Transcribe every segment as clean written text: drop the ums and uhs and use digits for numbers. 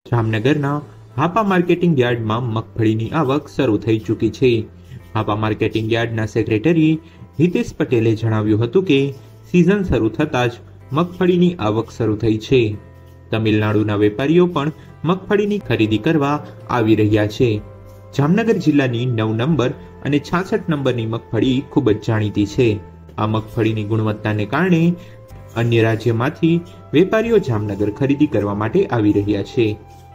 જામનગરના હાપા માર્કેટિંગ યાર્ડમાં મગફળીની આવક શરૂ થઈ ચૂકી છે। હાપા માર્કેટિંગ યાર્ડના સેક્રેટરી હિતેશ પટેલે જણાવ્યું હતું કે સિઝન શરૂ થતાં જ મગફળીની આવક શરૂ થઈ છે। તમિલનાડુના વેપારીઓ પણ મગફળીની ખરીદી કરવા આવી રહ્યા છે। જામનગર જિલ્લાની 9 નંબર અને 66 નંબરની મગફળી ખૂબ જ જાણીતી છે। આ મગફળીની ગુણવત્તાને કારણે અન્ય રાજ્યમાંથી વેપારીઓ જામનગર ખરીદી કરવા માટે આવી રહ્યા છે।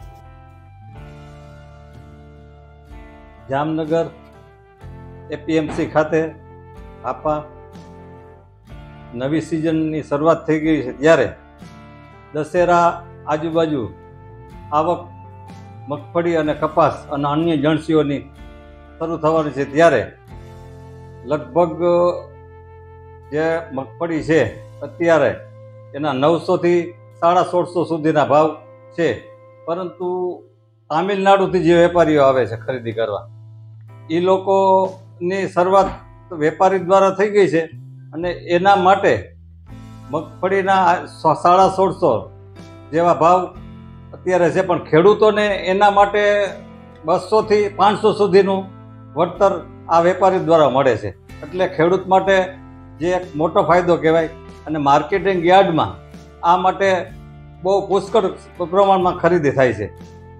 જામનગર એપીએમસી ખાતે હાપા નવી સિઝનની શરૂઆત થઈ ગઈ છે, ત્યારે દશેરા આજુબાજુ આવક મગફળી અને કપાસ અને અન્ય જણસીઓની શરૂ થવાની છે, ત્યારે લગભગ જે મગફળી છે અત્યારે એના 900 થી 1650 સુધીના ભાવ છે। પરંતુ તામિલનાડુથી જે વેપારીઓ આવે છે ખરીદી કરવા, એ લોકોની શરૂઆત વેપારી દ્વારા થઈ ગઈ છે અને એના માટે મગફળીના 1650 જેવા ભાવ અત્યારે છે। પણ ખેડૂતોને એના માટે 200 થી 500 સુધીનું વળતર આ વેપારી દ્વારા મળે છે, એટલે ખેડૂત માટે જે એક મોટો ફાયદો કહેવાય। અને માર્કેટિંગ યાર્ડમાં આ માટે બહુ પુષ્કળ પ્રમાણમાં ખરીદી થાય છે।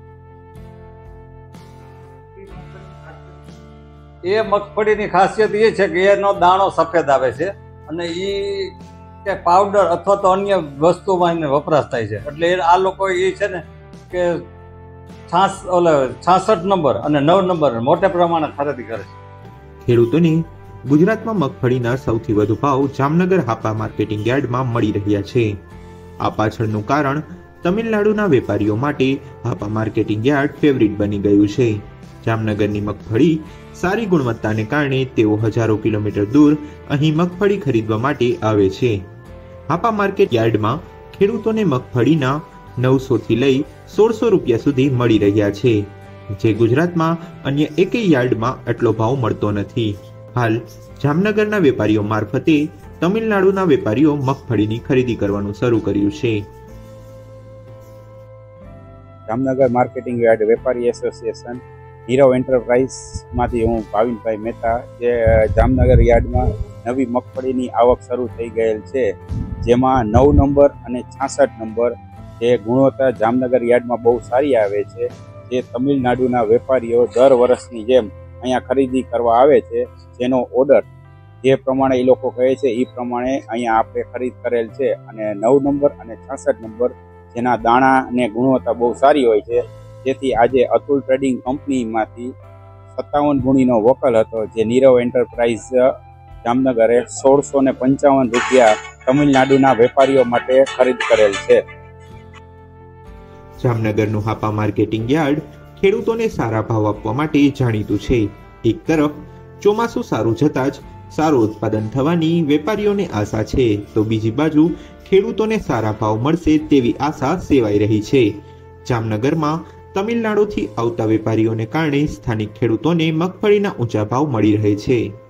એ મગફળીની ખાસિયત એ છે કે એનો દાણો સફેદ આવે છે અને એ પાવડર અથવા તો અન્ય વસ્તુમાં એને વપરાશ થાય છે, એટલે આ લોકો એ છે ને કે 66 નંબર અને 9 નંબર મોટે પ્રમાણે ખરીદી કરે છે। ખેડૂતોને ગુજરાતમાં મગફળીના સૌથી વધુ ભાવ જામનગર હાપા માર્કેટિંગ યાર્ડમાં મળી રહ્યા છે। આ પાછળનું કારણ તમિલનાડુના વેપારીઓ માટે હાપા માર્કેટિંગ યાર્ડ ફેવરિટ બની ગયું છે। જામનગરની મગફળી સારી ગુણવત્તાને કારણે તેઓ હજારો કિલોમીટર દૂર અહીં મગફળી ખરીદવા માટે આવે છે। હાપા માર્કેટ યાર્ડમાં ખેડૂતોને મગફળીના 900 થી લઈ 1600 રૂપિયા સુધી મળી રહ્યા છે, જે ગુજરાતમાં અન્ય એકેય યાર્ડમાં આટલો ભાવ મળતો નથી। હાલ જામનગરના વેપારીઓ મારફતે તમિલનાડુના વેપારીઓ મગફળીની ખરીદી કરવાનું શરૂ કર્યું છે। જામનગર માર્કેટિંગ યાર્ડ વેપારી એસોસિએશન નીરવ એન્ટરપ્રાઇઝમાંથી હું ભાવિનભાઈ મહેતા, જે જામનગર યાર્ડમાં નવી મગફળીની આવક શરૂ થઈ ગયેલ છે, જેમાં 9 નંબર અને 66 નંબર જે ગુણવત્તા જામનગર યાર્ડમાં બહુ સારી આવે છે, જે તમિલનાડુના વેપારીઓ દર વર્ષની જેમ અહીંયા ખરીદી કરવા આવે છે, જેનો ઓર્ડર જે પ્રમાણે એ લોકો કહે છે એ પ્રમાણે અહીંયા આપણે ખરીદ કરેલ છે। અને 9 નંબર અને 66 નંબર જેના દાણા અને ગુણવત્તા બહુ સારી હોય છે, જેથી આજે અતુલ ટ્રેડિંગ કંપનીમાંથી 57 ગુણીનો વકલ હતો, જે નીરવ એન્ટરપ્રાઇઝ જામનગરે 1655 રૂપિયા તમિલનાડુના વેપારીઓ માટે ખરીદ કરેલ છે। જામનગરનું હાપા માર્કેટિંગ યાર્ડ ખેડૂતોને સારા ભાવ આપવા માટે જાણીતું છે। એક તરફ ચોમાસું સારું જતાં જ સારું ઉત્પાદન થવાની વેપારીઓને આશા છે, તો બીજી બાજુ ખેડૂતોને સારા ભાવ મળશે તેવી આશા સેવાઈ રહી છે। જામનગરમાં તમિલનાડુથી આવતા વેપારીઓને કારણે સ્થાનિક ખેડૂતોને મગફળીના ઊંચા ભાવ મળી રહે છે।